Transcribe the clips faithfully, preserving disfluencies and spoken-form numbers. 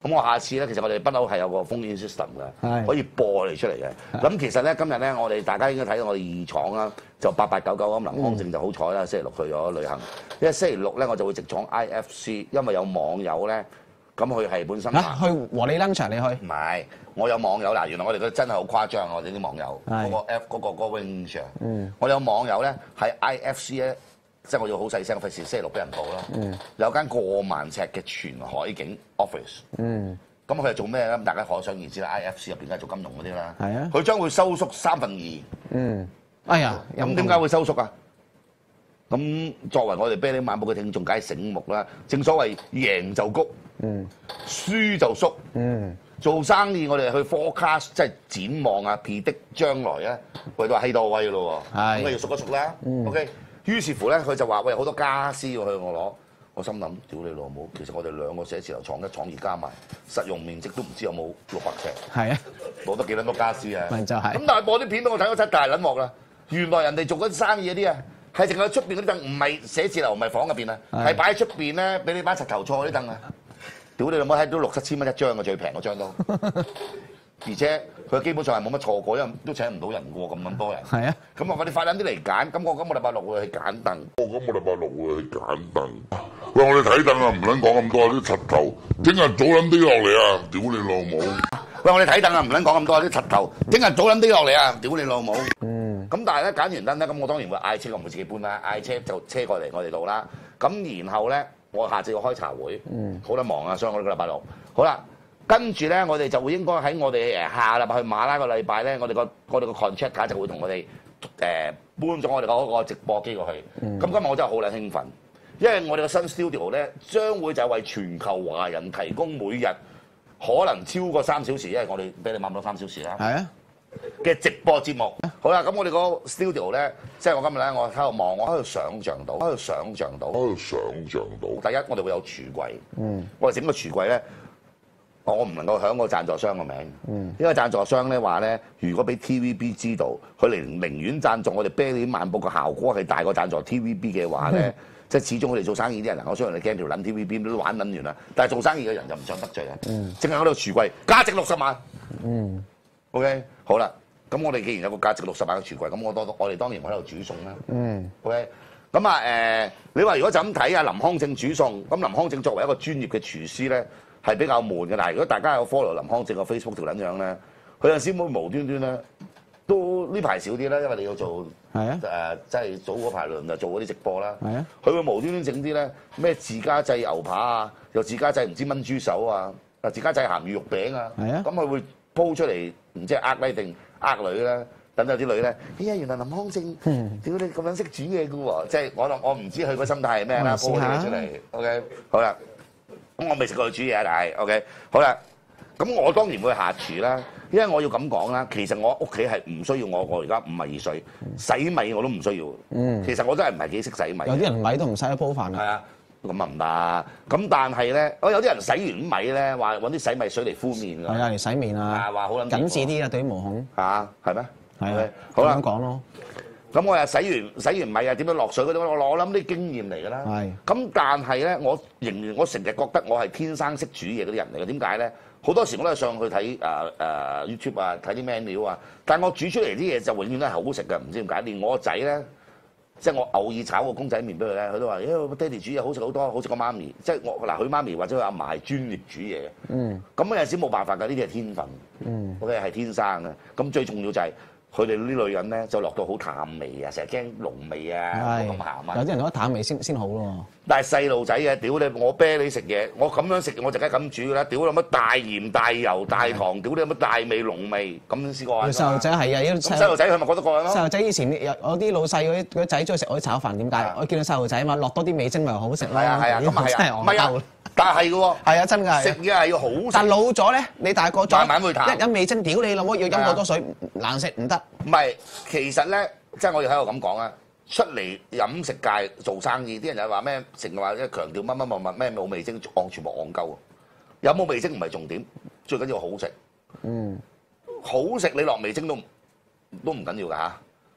咁我下次咧，其實我哋不嬲係有個 phone in system 嘅，可以播嚟出嚟嘅。咁其實咧，今日咧，我哋大家應該睇到我哋二廠啦，就八八九九咁。林康正就好彩啦，星期六去咗旅行。因為星期六咧，我就會直闖 I F C， 因為有網友咧，咁佢係本身嚇去和你 lunch 你去？ 唔係，我有網友嗱，原來我哋嗰真係好誇張啊！我哋啲網友嗰個 F 嗰個嗰個 range 啊，我哋有網友咧喺 I F C 咧。即係我要好細聲，費事星期六俾人報啦。嗯、有間過萬尺嘅全海景 office。嗯。咁佢係做咩咧？咁大家可想而知啦。I F C 入邊梗係做金融嗰啲啦。係啊。佢將會收縮三分二。嗯。哎呀，咁點解會收縮啊？咁作為我哋啤梨晚報嘅聽眾，梗係醒目啦。正所謂贏就谷，嗯，輸就縮。嗯。做生意我哋去 forecast 即係展望啊 predict 將來咧，為到係到位咯喎。係。咁咪要縮一縮啦。嗯。OK。於是乎咧，佢就話：喂，好多家私要向我攞。我心諗：屌你老母！其實我哋兩個寫字樓廠一廠二加埋，實用面積都唔知有冇六百尺。係啊，攞得幾撚多家私啊？咪就係。咁但係播啲片俾我睇，我真係大撚鑊啦！原來人哋做嗰啲生意嗰啲啊，係淨係出邊嗰啲凳，唔係寫字樓，唔係房入邊啊，係擺喺出邊咧，俾你班柒頭錯嗰啲凳啊！屌你老母，睇到六七千蚊一張嘅，最平嗰張都。而且佢基本上係冇乜錯過，因為都請唔到人過咁咁多人。係啊，咁我哋快啲嚟揀。咁我今個禮拜六會去揀凳。我今個禮拜六會去揀凳。喂，我哋睇凳啊，唔撚講咁多啲柒頭。聽日早撚啲落嚟啊！屌你老母！喂，我哋睇凳啊，唔撚講咁多啲柒頭。聽日早撚啲落嚟啊！屌你老母！嗯。咁但係咧揀完凳咧，咁我當然會嗌車，我唔會自己搬啦，嗌車就車過嚟我哋度啦。咁然後咧，我下晝要開茶會。嗯。好得忙啊，所以我呢個禮拜六。好啦。跟住咧，我哋就會應該喺我哋誒下禮拜去馬拉個禮拜咧，我哋個我哋個 contract 就會同我哋誒、呃、搬咗我哋嗰個直播機過去。咁、嗯、今日我真係好撚興奮，因為我哋個新 studio 咧將會就係為全球華人提供每日可能超過三小時，因為我哋俾你掹到三小時啦。係啊。嘅直播節目。好啦，咁我哋個 studio 咧，即係我今日咧，我喺度望，我喺度想像到，喺度想像到，喺度想像到。第一，我哋會有櫥櫃。嗯。我哋整個櫥櫃咧。我唔能夠響個贊助商個名，嗯、因為贊助商咧話咧，如果俾 T V B 知道，佢寧寧願贊助我哋啤梨晚報嘅效果係大過贊助 T V B 嘅話咧，嗯、即係始終佢哋做生意啲人啊，我相信你驚條撚 T V B 都玩撚完啦。但係做生意嘅人就唔想得罪人，淨係喺度櫥櫃，價值六十萬。嗯，OK， 好啦，咁我哋既然有個價值六十萬嘅櫥櫃，咁我多我哋當然喺度煮餸啦。嗯，OK，咁啊誒，你話如果就咁睇啊，林康正煮餸，咁林康正作為一個專業嘅廚師咧。係比較悶嘅，但係如果大家有 follow 林康正個 Facebook 條撚樣咧，佢有陣時會無端端咧，都呢排少啲啦，因為你要做係啊誒，即係早嗰排輪就做嗰啲直播啦。係啊，佢會無端端整啲咧咩自家製牛扒啊，又自家製唔知炆豬手啊，啊自家製鹹魚肉餅啊。係啊，咁佢會鋪出嚟，唔知係呃你定呃女啦，等有啲女咧，哎呀原來林康正點解你咁樣識煮嘢嘅喎？即係我我唔知佢個心態係咩啦，鋪啲嘢出嚟。OK， 好啦。咁我未食過佢煮嘢啊，但係 OK 好啦。咁我當然會下廚啦，因為我要咁講啦。其實我屋企係唔需要我，我而家五十二歲，洗米我都唔需要。嗯，其實我真係唔係幾識洗米。有啲人米都唔使去煲飯啊。係啊，咁啊唔得。咁但係咧，我有啲人洗完米咧，話揾啲洗米水嚟敷面㗎。係啊，嚟洗面啊。係話好撚緊緻啲啊，對於毛孔。嚇係咩？係啊，好啦，咁講咯。咁我又洗完洗完米啊，點樣落水嗰啲？我我諗啲經驗嚟㗎啦。係。咁但係咧，我仍然我成日覺得我係天生識煮嘢嗰啲人嚟嘅。點解咧？好多時我都係上去睇誒誒 YouTube 啊，睇啲 menu 啊。但係我煮出嚟啲嘢就永遠都係好食㗎，唔知點解。連我個仔咧，即係我偶爾炒個公仔麵俾佢咧，佢都話：咦，爹哋煮嘢好食好多，好食過媽咪。即係我嗱，佢媽咪或者佢阿嫲係專業煮嘢嘅。嗯。咁有陣時冇辦法㗎，呢啲係天分。嗯。OK 係天生嘅。咁最重要就係。佢哋呢啲女人咧就落到好淡味啊，成日驚濃味啊，冇咁鹹啊。有啲人覺得淡味先先好咯。但係細路仔嘅，屌你！我啤你食嘢，我咁樣食我就梗係咁煮㗎啦。屌你乜大鹽大油大糖，屌你乜大味濃味，咁先試過啊。細路仔係啊，細路仔佢咪覺得過癮咯。細路仔以前有有啲老細嗰啲嗰啲仔中意食我啲炒飯，點解？我見到細路仔啊嘛，落多啲味精咪好食咯。係啊係啊，咁啊係啊，唔係啊。但係嘅喎，係啊，真㗎，食嘢係要好食。但老咗咧，你大個咗，慢慢會淡。一飲味精，屌你老母，要飲好多水，難食唔得。唔係，其實咧，即係我哋喺度咁講啊，出嚟飲食界做生意，啲人又話咩，成日話即係強調乜乜乜乜咩冇味精，按全部戇鳩。有冇味精唔係重點，最緊要好食。嗯，好食你落味精都都唔緊要㗎嚇。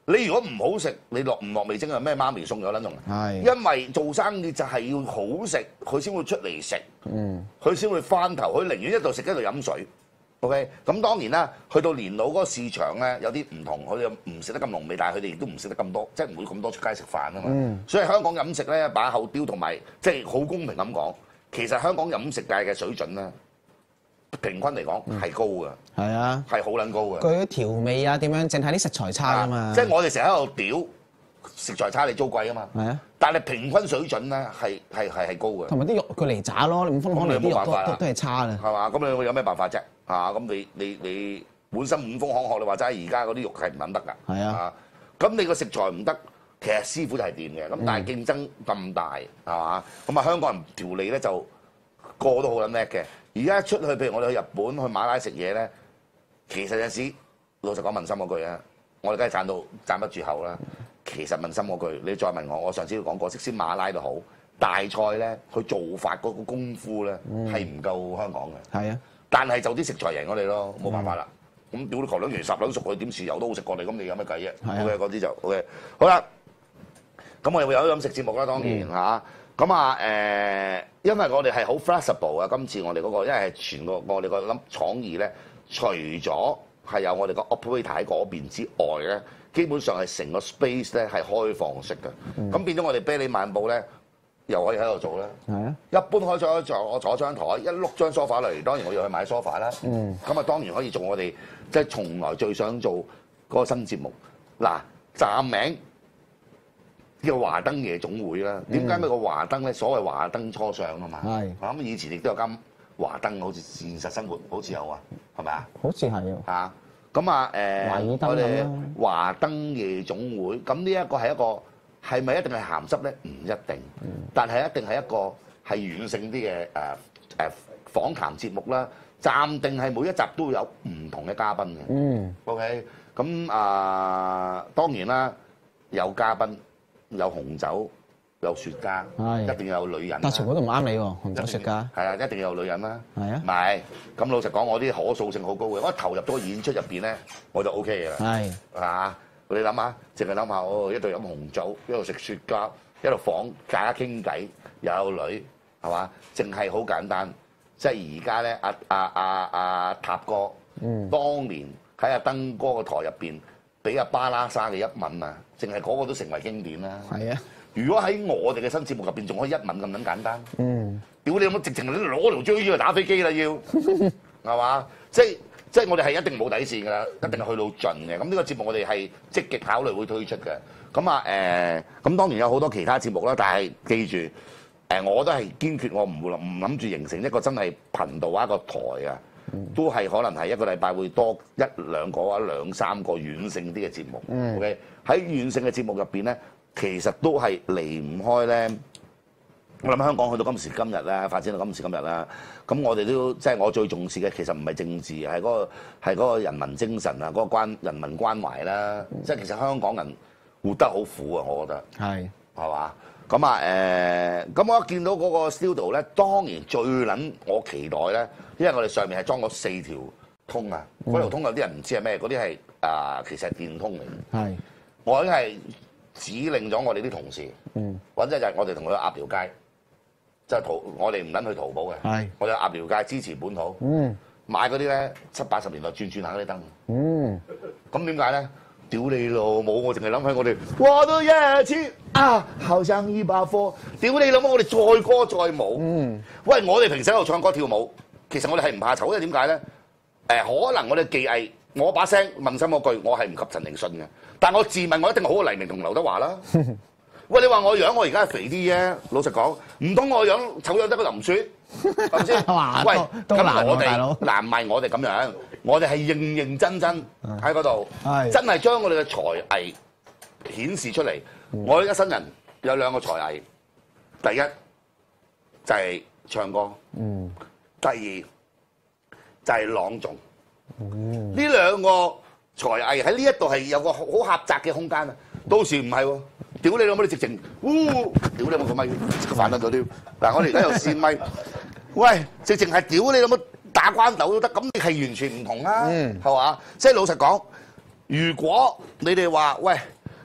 你如果唔好食，你落唔落味精係咩媽咪餸有撚用啊？係，因為做生意就係要好食，佢先會出嚟食，嗯，佢先會翻頭，佢寧願一度食一度飲水。OK，咁當然啦，去到年老嗰個市場咧有啲唔同，佢哋唔食得咁濃味，但係佢哋亦都唔食得咁多，即係唔會咁多出街食飯啊嘛。嗯，所以香港飲食咧把口刁同埋即係好公平咁講，其實香港飲食界嘅水準咧。平均嚟講係高嘅，係啊，係好撚高嘅。 佢啲調味啊點樣，淨係啲食材差啊嘛。 即係我哋成日喺度屌食材差，你租貴啊嘛。係啊，但係平均水準咧係係係係高嘅。 同埋啲肉佢嚟渣咯，你五豐行嚟啲肉都都係差啦。 係嘛？咁你有咩辦法啫？啊，咁你你你本身五豐行學你話齋，而家嗰啲肉係唔撚得㗎。係啊，咁你個食材唔得，其實師傅就係掂嘅。咁但係競爭咁大係嘛？咁啊香港人調理咧就個個都好撚叻嘅。而家出去，譬如我哋去日本、去馬拉食嘢咧，其實有時老實講問心嗰句啊，我哋梗係讚到讚不住口啦。其實問心嗰句，你再問我，我上次都講過，即使馬拉都好，大菜咧佢做法嗰個功夫咧係唔夠香港嘅。係啊，但係就啲食材贏我哋咯，冇辦法啦。咁屌你求兩完十兩熟，佢點豉油都好食過你，咁你有咩計啫？O K，嗰啲就 O K。好啦，咁我哋會有飲食節目啦，當然嚇。咁啊誒，因為我哋係好 flexible 啊，今次我哋嗰個，因為係全個我哋個諗廠二咧，除咗係有我哋個 operator 喺嗰邊之外咧，基本上係成個 space 咧係開放式嘅。咁變咗我哋啤梨漫步咧，又可以喺度做咧。係啊，一般開咗坐我坐張台，一碌張 sofa 嚟，當然我要去買 sofa 啦。嗯。咁啊，當然可以做我哋即係從來最想做嗰個新節目。嗱，站名叫華燈夜總會啦，點解佢個華燈咧？所謂華燈初上啊嘛，係咁以前亦都有間華燈，好似現實生活好似有啊，係咪啊？ 好似係啊， 嚇咁啊誒，我哋華燈夜總會，咁呢一個係一個係咪一定係鹹濕咧？唔一定，但係一定係一個係軟性啲嘅誒誒訪談節目啦。暫定係每一集都會有唔同嘅嘉賓嘅。嗯 ，OK，咁啊當然啦，有嘉賓。有紅酒，有雪茄，一定有女人。 但全部都唔啱你喎，紅酒雪茄。 係啊，一定有女人啦。 係啊。 唔係，咁老實講，我啲可塑性好高嘅，我一投入咗個演出入邊咧，我就 O K 嘅啦。係。嚇，你諗下，淨係諗下，哦，一度飲紅酒，一度食雪茄，一度房大家傾偈，又有女，係嘛？淨係好簡單，即係而家咧，阿阿阿阿塔哥，嗯，當年喺阿登哥個台入邊。俾阿巴拉沙嘅一吻啊，淨係嗰個都成為經典啦。係啊，如果喺我哋嘅新節目入邊，仲可以一吻咁撚簡單。嗯，屌你有冇直情攞條追去打飛機啦？要係嘛？即係即係我哋係一定冇底線㗎啦，一定係去到盡嘅。咁呢個節目我哋係積極考慮會推出嘅。咁啊誒，咁、呃、當然有好多其他節目啦，但係記住誒、呃，我都係堅決，我唔會唔諗住形成一個真係頻道一個台啊。都係可能係一個禮拜會多一兩個或者兩三個軟性啲嘅節目。嗯、OK 喺軟性嘅節目入邊咧，其實都係離唔開咧。我諗香港去到今時今日啦，發展到今時今日啦，咁我哋都即係我最重視嘅，其實唔係政治，係嗰個係嗰個人民精神啊，嗰個關人民關懷啦。嗯、即係其實香港人活得好苦啊，我覺得係係嘛。咁啊誒，咁、呃、我一見到嗰個 studio 咧，當然最撚我期待咧，因為我哋上面係裝咗四條通啊，嗰、嗯、條通有啲人唔知係咩，嗰啲係啊其實係電通嚟嘅。係，我已經係指令咗我哋啲同事，嗯，或者就係我哋同佢去鴨寮街，即係淘，我哋唔撚去淘寶嘅，係，我哋去鴨寮街支持本土，嗯，買嗰啲咧七八十年代轉轉下嗰啲燈，嗯，咁點解咧？屌你老母！我淨係諗起我哋，我都一次啊，後生依把火。屌你老母！我哋載歌載舞。嗯。喂，我哋平時喺度唱歌跳舞，其實我哋係唔怕醜，因為點解咧？誒、呃，可能我哋技藝，我把聲問心嗰句，我係唔及陳奕迅嘅。但我自問我一定好過黎明同劉德華啦。喂，你話我樣我而家係肥啲啫，老實講，唔通我樣醜樣得個林雪？係咪先？喂，咁我哋嗱唔係我哋咁樣。我哋係認認真真喺嗰度，真係將我哋嘅才藝顯示出嚟。嗯、我哋一生人有兩個才藝，第一就係、是、唱歌，嗯、第二就係、是、朗誦。呢、嗯、兩個才藝喺呢一度係有個好狹窄嘅空間啊！到時唔係喎，屌你老母你直情，呜！屌你老母個咪，個飯得咗啲。嗱，我哋而家又試咪，喂，直情係屌你老母！打關鬥都得，咁你係完全唔同啦，係嘛、嗯？即係老實講，如果你哋話喂，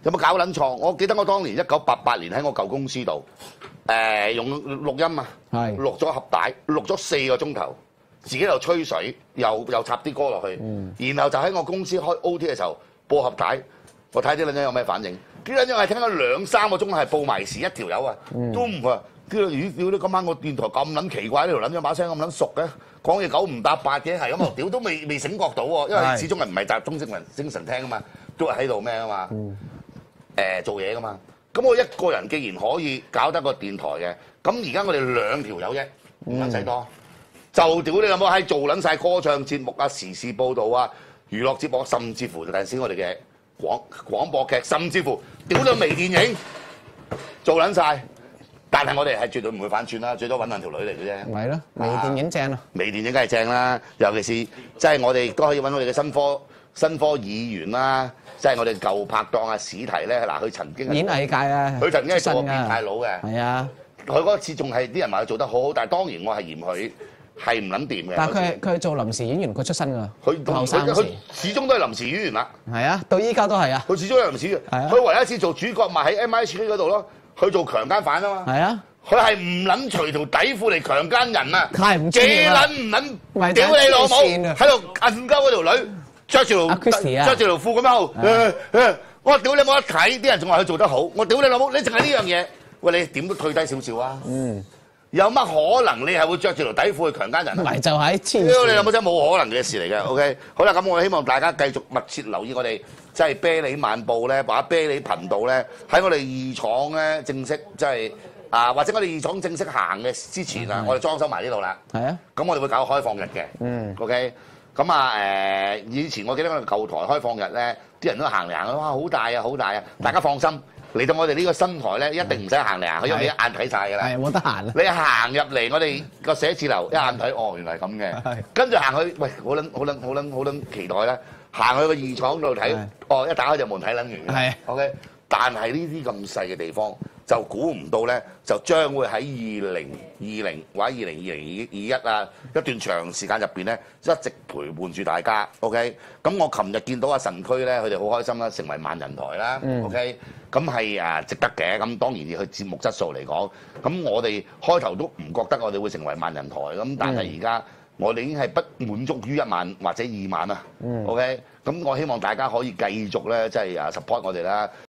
有冇搞撚錯？我記得我當年一九八八年喺我舊公司度，誒、呃、用錄音啊，錄咗盒帶，錄咗四個鐘頭，自己又吹水，又又插啲歌落去，嗯、然後就喺我公司開 O T 嘅時候播盒帶，我睇啲撚仔有咩反應？啲撚仔係聽咗兩三個鐘係報埋時一條友啊，嗯、都唔啊！啲魚屌你今晚個電台咁撚奇怪，呢條撚咗把聲咁撚熟嘅，講嘢九唔搭八嘅，係咁啊！屌都未未醒覺到喎，因為始終係唔係集中精神精神聽啊嘛，都係喺度咩啊嘛，誒、嗯呃、做嘢噶嘛。咁我一個人既然可以搞得個電台嘅，咁而家我哋兩條友啫，唔使多，嗯、就屌你有冇喺做撚晒歌唱節目啊、時事報導啊、娛樂節目，甚至乎第陣時我哋嘅廣廣播劇，甚至乎屌到微電影做撚晒。但係我哋係絕對唔會反轉啦，最多揾兩條女嚟嘅啫。 咪咯，微電影正啊！ 微電影梗係正啦，尤其是即係我哋都可以揾我哋嘅新科新科議員啦，即係我哋舊拍檔啊史提咧，嗱佢曾經演藝界啊， 佢曾經係做過變態佬嘅。 係啊， 佢嗰次仲係啲人話佢做得好好，但係當然我係嫌佢係唔撚掂嘅。 但係佢佢做臨時演員，佢出身㗎。 佢後生佢始終都係臨時演員啦。 係啊，到依家都係啊。 佢始終係臨時演員。係啊。佢唯一一次做主角咪喺 M I C 嗰度咯。佢做強姦犯啊嘛，係啊，佢係唔撚除條底褲嚟強姦人啊， 太唔知啦， 幾撚唔撚屌你老母，喺度摁鳩嗰條女，着住條着住條褲咁樣，我話屌你冇得睇，啲人仲話佢做得好，我屌你老母，你淨係呢樣嘢，喂你點都退低少少啊，嗯，有乜可能你係會着住條底褲去強姦人啊？咪就係黐，屌你老母真係冇可能嘅事嚟嘅 ，OK， 好啦，咁我希望大家繼續密切留意我哋。即係啤梨晚報咧，或者啤梨頻道咧，喺我哋二廠咧正式即係啊，或者我哋二廠正式行嘅之前啊，我哋裝修埋呢度啦。係啊，咁我哋會搞開放日嘅。嗯。OK。咁啊誒，以前我記得我哋舊台開放日咧，啲人都行嚟行去，哇好大啊好大啊！大家放心，嚟到我哋呢個新台咧，一定唔使行嚟行去，因為你一眼睇晒㗎啦。係冇得閒啊！你行入嚟我哋個寫字樓，一眼睇，哦原來係咁嘅。係。跟住行去，喂好撚好撚好撚好撚期待啦！行去個二廠度睇，哦一打開就門睇撚完嘅。係，OK。但係呢啲咁細嘅地方，就估唔到咧，就將會喺二零二零或者二零二零二一啊一段長時間入邊咧，一直陪伴住大家。OK。咁我琴日見到阿神區咧，佢哋好開心啦，成為萬人台啦。嗯、OK。咁係誒值得嘅。咁當然要去節目質素嚟講，咁我哋開頭都唔覺得我哋會成為萬人台，咁但係而家。嗯我哋已經係不滿足於一萬或者二萬啦。嗯、OK，咁我希望大家可以繼續咧，即係啊 support 我哋啦。